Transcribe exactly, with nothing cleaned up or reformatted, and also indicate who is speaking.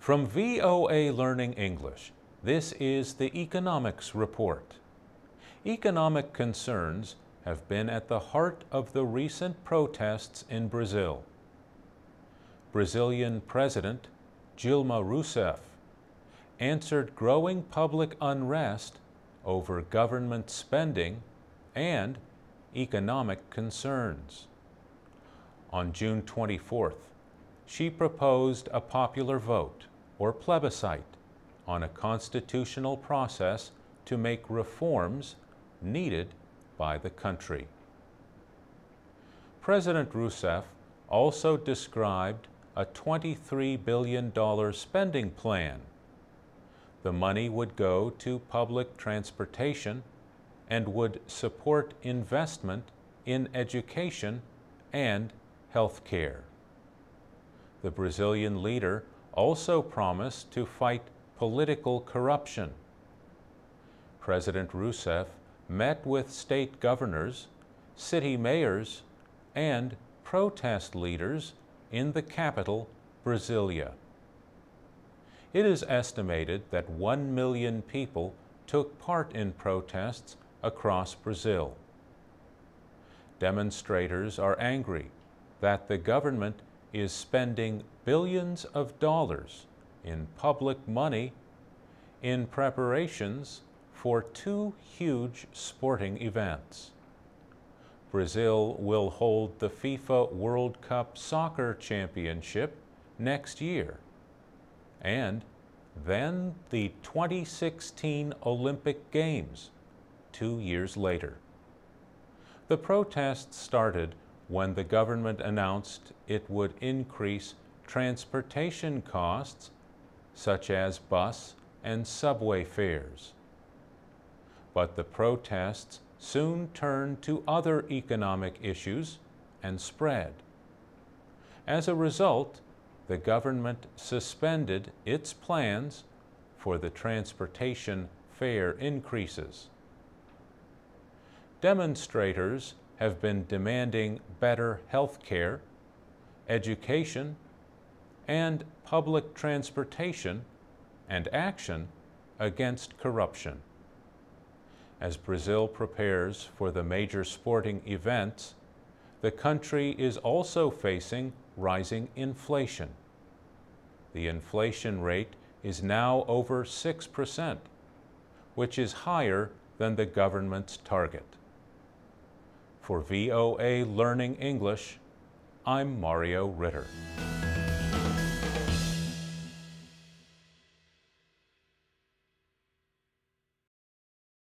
Speaker 1: From V O A Learning English, this is the Economics Report. Economic concerns have been at the heart of the recent protests in Brazil. Brazilian President Dilma Rousseff answered growing public unrest over government spending and economic concerns. On June twenty-fourth, she proposed a popular vote, or plebiscite, on a constitutional process to make reforms needed by the country. President Rousseff also described a twenty-three billion dollars spending plan. The money would go to public transportation and would support investment in education and health care. The Brazilian leader also promised to fight political corruption. President Rousseff met with state governors, city mayors, and protest leaders in the capital, Brasilia. It is estimated that one million people took part in protests across Brazil. Demonstrators are angry that the government is spending billions of dollars in public money in preparations for two huge sporting events. Brazil will hold the FIFA World Cup soccer championship next year, and then the twenty sixteen Olympic Games two years later. The protests started when the government announced it would increase transportation costs such as bus and subway fares. But the protests soon turned to other economic issues and spread. As a result, the government suspended its plans for the transportation fare increases. Demonstrators have been demanding better health care, education, and public transportation and action against corruption. As Brazil prepares for the major sporting events, the country is also facing rising inflation. The inflation rate is now over six percent, which is higher than the government's target. For V O A Learning English, I'm Mario Ritter.